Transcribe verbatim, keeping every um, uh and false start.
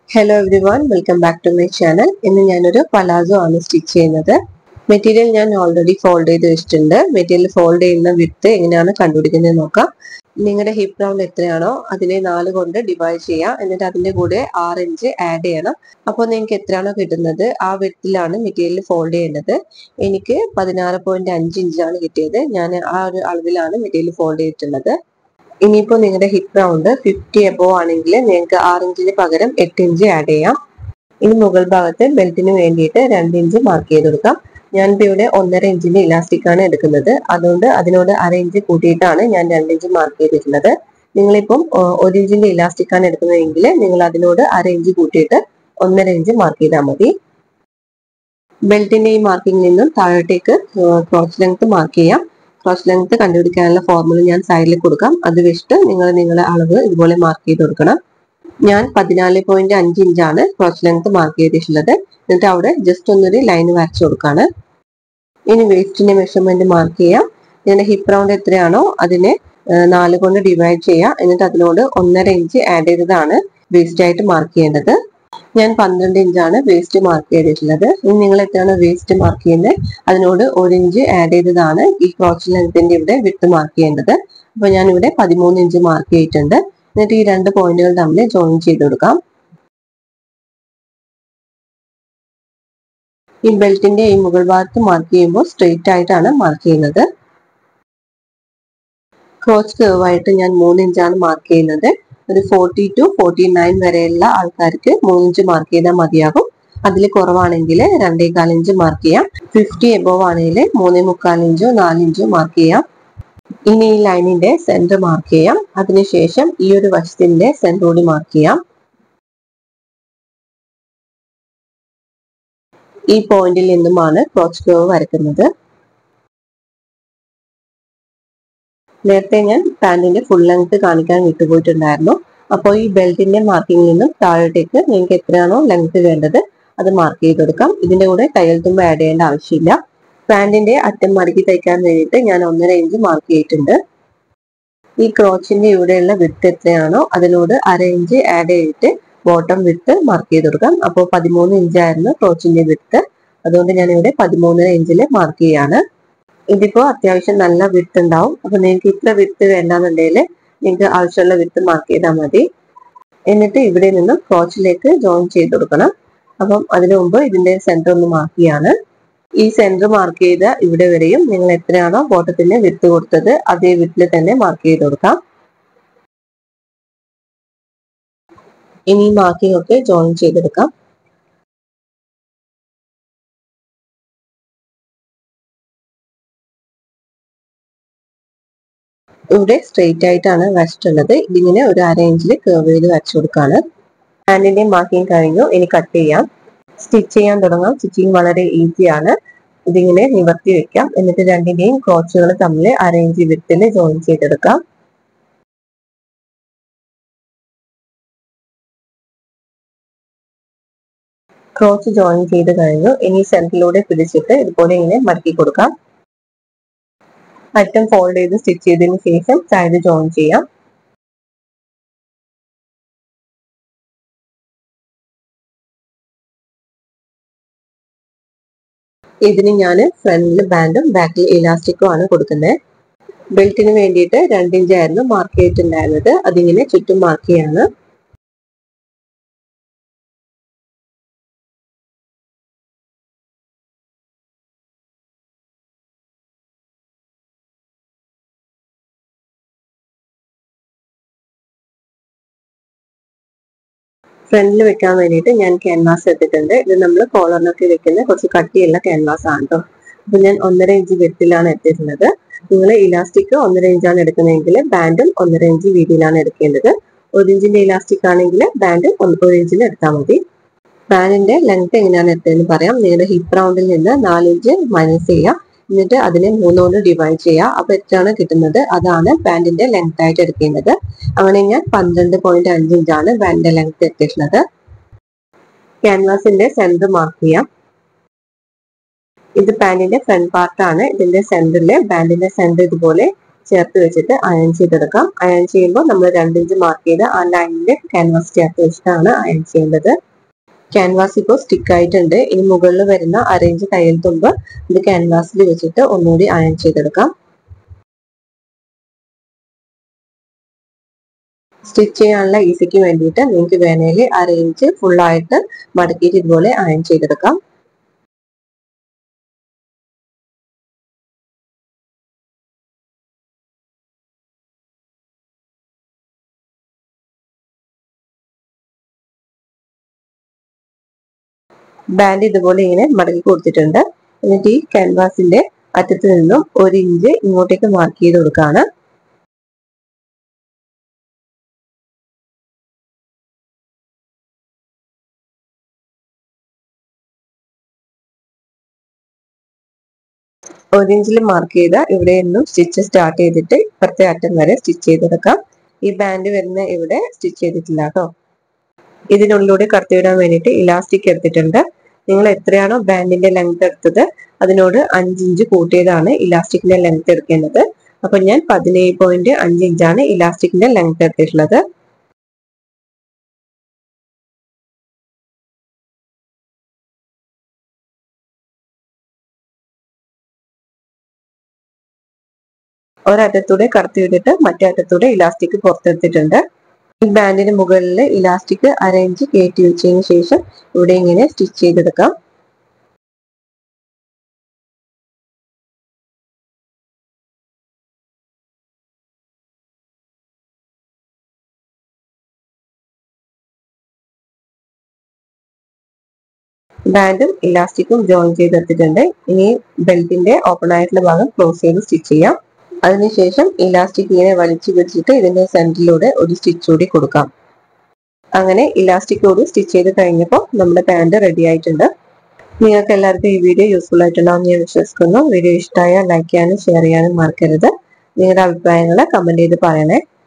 Hello everyone, welcome back to my channel. ഇന്ന് ഞാനൊരു palazzo ആണ് സ്റ്റിച്ച് ചെയ്യുന്നത്. മെറ്റീരിയൽ ഞാൻ ഓൾറെഡി ഫോൾഡ് ചെയ്ത് വെച്ചിട്ടുണ്ട്. മെറ്റീരിയൽ ഫോൾഡ് ചെയ്യുന്ന വിഡ്ത്ത് എങ്ങനെയാണ് കണ്ടുപിടിക്കുന്നത് നോക്കാം. നിങ്ങളുടെ ഹിപ്പ് റൗണ്ട് എത്രയാണോ അതിനെ നാല് കൊണ്ട് ഡിവൈഡ് ചെയ്യുക. എന്നിട്ട് അതിന്റെ കൂടെ ആറ് ഇഞ്ച് ആഡ് ചെയ്യണം. അപ്പോൾ നിങ്ങൾക്ക് എത്രയാണോ കിട്ടുന്നത് ആ വിഡ്ത്തിലാണ് മെറ്റീരിയൽ ഫോൾഡ് ചെയ്യേണ്ടത്. എനിക്ക് പതിനാറ് പോയിന്റ് അഞ്ച് ഇഞ്ചാണ് കിട്ടിയത്. ഞാൻ ആ ഒരു അളവിലാണ് മെറ്റീരിയൽ ഫോൾഡ് ചെയ്തിട്ടുള്ളത്. ഇനിയിപ്പോൾ നിങ്ങളുടെ ഹിപ്പ് റൗണ്ട് ഫിഫ്റ്റി എബോവ് ആണെങ്കിൽ നിങ്ങൾക്ക് ആറ് ഇഞ്ചിന് പകരം എട്ട് ഇഞ്ച് ആഡ് ചെയ്യാം. ഇനി മുകൾ ഭാഗത്ത് ബെൽറ്റിന് വേണ്ടിയിട്ട് രണ്ട് ഇഞ്ച് മാർക്ക് ചെയ്ത് കൊടുക്കാം. ഞാനിപ്പോൾ ഇവിടെ ഒന്നര ഇഞ്ചിന്റെ ഇലാസ്റ്റിക് ആണ് എടുക്കുന്നത്. അതുകൊണ്ട് അതിനോട് അര ഇഞ്ച് കൂട്ടിയിട്ടാണ് ഞാൻ രണ്ട് ഇഞ്ച് മാർക്ക് ചെയ്തിട്ടുള്ളത്. നിങ്ങളിപ്പം ഒരു ഇഞ്ചിന്റെ ഇലാസ്റ്റിക് ആണ് എടുക്കുന്നതെങ്കിൽ നിങ്ങൾ അതിനോട് അര ഇഞ്ച് കൂട്ടിയിട്ട് ഒന്നര ഇഞ്ച് മാർക്ക് ചെയ്താൽ മതി. ബെൽറ്റിന്റെ ഈ മാർക്കിങ്ങിൽ നിന്നും താഴോട്ടേക്ക് ക്രോസ് ലെങ്ത് മാർക്ക് ചെയ്യാം. ക്രോസ് ലെങ്ത് കണ്ടുപിടിക്കാനുള്ള ഫോർമുല ഞാൻ സൈഡിൽ കൊടുക്കാം. അത് വെച്ചിട്ട് നിങ്ങൾ നിങ്ങളുടെ അളവ് ഇതുപോലെ മാർക്ക് ചെയ്ത് കൊടുക്കണം. ഞാൻ പതിനാല് പോയിന്റ് അഞ്ച് ഇഞ്ചാണ് ക്രോസ് ലെങ്ത് മാർക്ക് ചെയ്തിട്ടുള്ളത്. എന്നിട്ട് അവിടെ ജസ്റ്റ് ഒന്നൊരു ലൈൻ വരച്ചു കൊടുക്കാണ്. ഇനി വേസ്റ്റിന്റെ മെഷർമെന്റ് മാർക്ക് ചെയ്യാം. നിങ്ങളുടെ ഹിപ്പ് റൗണ്ട് എത്രയാണോ അതിനെ നാല് കൊണ്ട് ഡിവൈഡ് ചെയ്യുക. എന്നിട്ട് അതിനോട് ഒന്നര ഇഞ്ച് ആഡ് ചെയ്തതാണ് വേസ്റ്റ് ആയിട്ട് മാർക്ക് ചെയ്യേണ്ടത്. ഞാൻ പന്ത്രണ്ട് ഇഞ്ചാണ് വേസ്റ്റ് മാർക്ക് ചെയ്തിട്ടുള്ളത്. ഇനി നിങ്ങൾ എത്രയാണ് വേസ്റ്റ് മാർക്ക് ചെയ്യുന്നത് അതിനോട് ഒരു ഇഞ്ച് ആഡ് ചെയ്തതാണ് ഈ ക്രോച്ച് ലെങ്ത്തിന്റെ ഇവിടെ വിഡ്ത്ത് മാർക്ക് ചെയ്യേണ്ടത്. അപ്പൊ ഞാൻ ഇവിടെ പതിമൂന്ന് ഇഞ്ച് മാർക്ക് ചെയ്തിട്ടുണ്ട്. എന്നിട്ട് ഈ രണ്ട് പോയിന്റുകൾ തമ്മിൽ ജോയിൻ ചെയ്ത് കൊടുക്കാം. ഈ ബെൽറ്റിന്റെ ഈ മുകൾ ഭാഗത്ത് മാർക്ക് ചെയ്യുമ്പോൾ സ്ട്രെയിറ്റ് ആയിട്ടാണ് മാർക്ക് ചെയ്യുന്നത്. ക്രോച്ച് കർവ് ആയിട്ട് ഞാൻ മൂന്ന് ഇഞ്ചാണ് മാർക്ക് ചെയ്യുന്നത്. ഒരു ഫോർട്ടി ടു ഫോർട്ടി നയൻ വരെയുള്ള ആൾക്കാർക്ക് മൂന്ന് ഇഞ്ച് മാർക്ക് ചെയ്താൽ മതിയാകും. അതിൽ കുറവാണെങ്കിൽ രണ്ടേകാൽ ഇഞ്ച് മാർക്ക് ചെയ്യാം. ഫിഫ്റ്റി എബോവ് ആണെങ്കിൽ മൂന്നേ മുക്കാൽ ഇഞ്ചോ നാല് ഇഞ്ചോ മാർക്ക് ചെയ്യാം. ഇനി ഈ ലൈനിന്റെ സെന്റർ മാർക്ക് ചെയ്യാം. അതിനുശേഷം ഈ ഒരു വശത്തിന്റെ സെന്റർ കൂടി മാർക്ക് ചെയ്യാം. ഈ പോയിന്റിൽ നിന്നുമാണ് ക്രോച്ച് കർവ് വരയ്ക്കുന്നത്. നേരത്തെ ഞാൻ പാന്റിന്റെ ഫുൾ ലെങ്ത് കാണിക്കാൻ വിട്ടുപോയിട്ടുണ്ടായിരുന്നു. അപ്പോൾ ഈ ബെൽറ്റിന്റെ മാർക്കിങ്ങിൽ നിന്നും താഴോട്ടേക്ക് നിങ്ങൾക്ക് എത്രയാണോ ലെങ്ത് വേണ്ടത് അത് മാർക്ക് ചെയ്ത് കൊടുക്കാം. ഇതിന്റെ കൂടെ തയ്യൽ തുമ്പ് ആഡ് ചെയ്യേണ്ട ആവശ്യമില്ല. പാന്റിന്റെ അറ്റം മടക്കി തയ്ക്കാൻ വേണ്ടിയിട്ട് ഞാൻ ഒന്നര ഇഞ്ച് മാർക്ക് ചെയ്തിട്ടുണ്ട്. ഈ ക്രോച്ചിന്റെ ഇവിടെയുള്ള വിഡ്ത്ത് എത്രയാണോ അതിനോട് അര ഇഞ്ച് ആഡ് ചെയ്തിട്ട് ബോട്ടം വിഡ്ത്ത് മാർക്ക് ചെയ്ത് കൊടുക്കാം. അപ്പോൾ പതിമൂന്ന് ഇഞ്ചായിരുന്നു ക്രോച്ചിന്റെ വിഡ്ത്ത്. അതുകൊണ്ട് ഞാൻ ഇവിടെ പതിമൂന്നര ഇഞ്ചിൽ മാർക്ക് ചെയ്യാണ്. ഇതിപ്പോ അത്യാവശ്യം നല്ല വിഡ്ത്ത് ഉണ്ടാവും. അപ്പൊ നിങ്ങൾക്ക് ഇത്ര വിഡ്ത്ത് വേണ്ടാന്നുണ്ടെങ്കിൽ നിങ്ങൾക്ക് ആവശ്യമുള്ള വിഡ്ത്ത് മാർക്ക് ചെയ്താൽ മതി. എന്നിട്ട് ഇവിടെ നിന്നും ക്രോച്ചിലേക്ക് ജോയിൻ ചെയ്ത് കൊടുക്കണം. അപ്പം അതിനു മുമ്പ് ഇതിന്റെ സെന്റർ ഒന്ന് മാർക്ക് ചെയ്യാണ്. ഈ സെന്റർ മാർക്ക് ചെയ്ത ഇവിടെ വരെയും നിങ്ങൾ എത്രയാണോ ബോട്ടത്തിന് വിഡ്ത്ത് കൊടുത്തത് അതേ വിഡ്ത്തിൽ തന്നെ മാർക്ക് ചെയ്ത് കൊടുക്കാം. ഇനി മാർക്കിംഗ് ഒക്കെ ജോയിൻ ചെയ്തെടുക്കാം. ഇവിടെ സ്ട്രെയിറ്റ് ആയിട്ടാണ് വരച്ചിട്ടുള്ളത്. ഇതിങ്ങനെ ഒരു അര ഇഞ്ചിൽ കർവ് ചെയ്ത് വരച്ചു കൊടുക്കാണ്. ഹാൻഡിന്റെ മാർക്കിംഗ് കഴിഞ്ഞു. ഇനി കട്ട് ചെയ്യാം. സ്റ്റിച്ച് ചെയ്യാൻ തുടങ്ങാം. സ്റ്റിച്ചിങ് വളരെ ഈസിയാണ്. ഇതിങ്ങനെ നിവർത്തി വെക്കാം. എന്നിട്ട് രണ്ടിന്റെയും ക്രോച്ചുകൾ തമ്മിൽ അര ഇഞ്ച് വിഡ്ത്തിൽ ജോയിൻ ചെയ്തെടുക്കാം. ക്രോച്ച് ജോയിൻ ചെയ്ത് കഴിഞ്ഞു. ഇനി സെന്ററിലൂടെ പിടിച്ചിട്ട് ഇതുപോലെ ഇങ്ങനെ മടക്കി കൊടുക്കാം. അറ്റം ഫോൾഡ് ചെയ്ത് സ്റ്റിച്ച് ചെയ്തതിനു ശേഷം സൈഡ് ജോയിൻ ചെയ്യാം. ഇതിന് ഞാൻ ഫ്രണ്ടിൽ ബാൻഡും ബാക്കിൽ ഇലാസ്റ്റിക്കും ആണ് കൊടുക്കുന്നത്. ബെൽറ്റിന് വേണ്ടിയിട്ട് രണ്ട് ഇഞ്ചായിരുന്നു മാർക്ക് ചെയ്തിട്ടുണ്ടായിരുന്നത്. അതിങ്ങനെ ചുറ്റും മാർക്ക് ചെയ്യാണ്. ഫ്രണ്ടിൽ വെക്കാൻ വേണ്ടിയിട്ട് ഞാൻ ക്യാൻവാസ് എടുത്തിട്ടുണ്ട്. ഇത് നമ്മൾ കോളറിനൊക്കെ വെക്കുന്ന കുറച്ച് കട്ടിയുള്ള ക്യാൻവാസ് ആണ് കേട്ടോ. അപ്പൊ ഞാൻ ഒന്നര ഇഞ്ച് വിഡ്ത്തിലാണ് എടുത്തിട്ടുള്ളത്. നിങ്ങൾ ഇലാസ്റ്റിക് ഒന്നര ഇഞ്ചാണ് എടുക്കുന്നതെങ്കിൽ ബാൻഡും ഒന്നര ഇഞ്ച് വീതിയിലാണ് എടുക്കേണ്ടത്. ഒരു ഇഞ്ചിന്റെ ഇലാസ്റ്റിക് ആണെങ്കിൽ ബാൻഡ് ഒരു ഇഞ്ചിൽ എടുത്താൽ മതി. ബാൻഡിന്റെ ലെങ്ത് എങ്ങനെയാണ് എടുത്തതെന്ന് പറയാം. നിങ്ങളുടെ ഹിപ്പ് റൗണ്ടിൽ നിന്ന് നാല് ഇഞ്ച് മൈനസ് ചെയ്യുക. എന്നിട്ട് അതിനെ മൂന്നുകൊണ്ട് ഡിവൈഡ് ചെയ്യുക. അപ്പൊ എത്രയാണ് കിട്ടുന്നത് അതാണ് ബാൻഡിന്റെ ലെങ്ത് ആയിട്ട് എടുക്കേണ്ടത്. അങ്ങനെ ഞാൻ പന്ത്രണ്ട് പോയിന്റ് അഞ്ച് ഇഞ്ചാണ് ബാൻഡിന്റെ ലെങ്ത് എടുത്തിട്ടുള്ളത്. ക്യാൻവാസിന്റെ സെന്റർ മാർക്ക് ചെയ്യാം. ഇത് പാന്റിന്റെ ഫ്രണ്ട് പാർട്ടാണ്. ഇതിന്റെ സെന്ററിൽ ബാൻഡിന്റെ സെന്റർ ഇതുപോലെ ചേർത്ത് വെച്ചിട്ട് അയൺ ചെയ്തെടുക്കാം. അയൺ ചെയ്യുമ്പോൾ നമ്മൾ രണ്ടിഞ്ച് മാർക്ക് ചെയ്ത് ആ ലൈനിൽ ക്യാൻവാസ് ചേർത്ത് വെച്ചിട്ടാണ് അയൺ ചെയ്യേണ്ടത്. ക്യാൻവാസ് ഇപ്പോൾ സ്റ്റിക്ക് ആയിട്ടുണ്ട്. ഇനി മുകളിൽ വരുന്ന അരയിഞ്ച് തയ്യൽ തുമ്പ് ഇത് ക്യാൻവാസിൽ വെച്ചിട്ട് ഒന്നുകൂടി അയൺ ചെയ്തെടുക്കാം. സ്റ്റിച്ച് ചെയ്യാനുള്ള ഈസിക്ക് വേണ്ടിയിട്ട് നിങ്ങൾക്ക് വേണമെങ്കിൽ അരയിഞ്ച് ഫുള്ളായിട്ട് മടക്കിയിട്ട് ഇതുപോലെ അയൺ ചെയ്തെടുക്കാം. ബാൻഡ് ഇതുപോലെ ഇങ്ങനെ മടക്കി കൊടുത്തിട്ടുണ്ട്. എന്നിട്ട് ഈ ക്യാൻവാസിന്റെ അറ്റത്ത് നിന്നും ഒരു ഇഞ്ച് ഇങ്ങോട്ടേക്ക് മാർക്ക് ചെയ്ത് കൊടുക്കുകയാണ്. ഒരു ഇഞ്ചിൽ മാർക്ക് ചെയ്ത ഇവിടെ നിന്നും സ്റ്റിച്ച് സ്റ്റാർട്ട് ചെയ്തിട്ട് ഇപ്പുറത്തെ അറ്റം വരെ സ്റ്റിച്ച് ചെയ്തെടുക്കാം. ഈ ബാൻഡ് വരുന്ന ഇവിടെ സ്റ്റിച്ച് ചെയ്തിട്ടില്ല കേട്ടോ. ഇതിനുള്ളിലൂടെ കടത്തിവിടാൻ വേണ്ടിയിട്ട് ഇലാസ്റ്റിക് എടുത്തിട്ടുണ്ട്. നിങ്ങൾ എത്രയാണോ ബാൻഡിന്റെ ലെങ്ത് എടുത്തത് അതിനോട് അഞ്ചിഞ്ച് കൂട്ടിയതാണ് ഇലാസ്റ്റിക്കിന്റെ ലെങ്ത് എടുക്കേണ്ടത്. അപ്പൊ ഞാൻ പതിനേഴ് പോയിന്റ് അഞ്ച് ഇഞ്ചാണ് ഇലാസ്റ്റിക്കിന്റെ ലെങ്ത് എടുത്തിട്ടുള്ളത്. ഒരറ്റത്തൂടെ കടത്തി വിട്ടിട്ട് മറ്റേ അറ്റത്തൂടെ ഇലാസ്റ്റിക് പുറത്തെടുത്തിട്ടുണ്ട്. ഈ ബാൻഡിന് മുകളിൽ ഇലാസ്റ്റിക് അര ഇഞ്ച് കയറ്റി വെച്ചതിന് ശേഷം ഇവിടെ ഇങ്ങനെ സ്റ്റിച്ച് ചെയ്തെടുക്കാം. ബാൻഡും ഇലാസ്റ്റിക്കും ജോയിൻ ചെയ്തെടുത്തിട്ടുണ്ട്. ഇനി ബെൽറ്റിന്റെ ഓപ്പൺ ആയിട്ടുള്ള ഭാഗം ക്ലോസ് ചെയ്ത് സ്റ്റിച്ച് ചെയ്യാം. അതിനുശേഷം ഇലാസ്റ്റിക് ഇങ്ങനെ വലിച്ചു പിടിച്ചിട്ട് ഇതിന്റെ സെന്ററിലൂടെ ഒരു സ്റ്റിച്ച് കൂടി കൊടുക്കാം. അങ്ങനെ ഇലാസ്റ്റിക് കൂടി സ്റ്റിച്ച് ചെയ്ത് കഴിഞ്ഞപ്പോൾ നമ്മുടെ പാൻറ് റെഡി ആയിട്ടുണ്ട്. നിങ്ങൾക്ക് എല്ലാവർക്കും ഈ വീഡിയോ യൂസ്ഫുൾ ആയിട്ടുണ്ടാവും ഞാൻ വിശ്വസിക്കുന്നു. വീഡിയോ ഇഷ്ടമായാൽ ലൈക്ക് ചെയ്യാനും ഷെയർ ചെയ്യാനും മറക്കരുത്. നിങ്ങളുടെ അഭിപ്രായങ്ങൾ കമന്റ് ചെയ്ത് പറയണേ.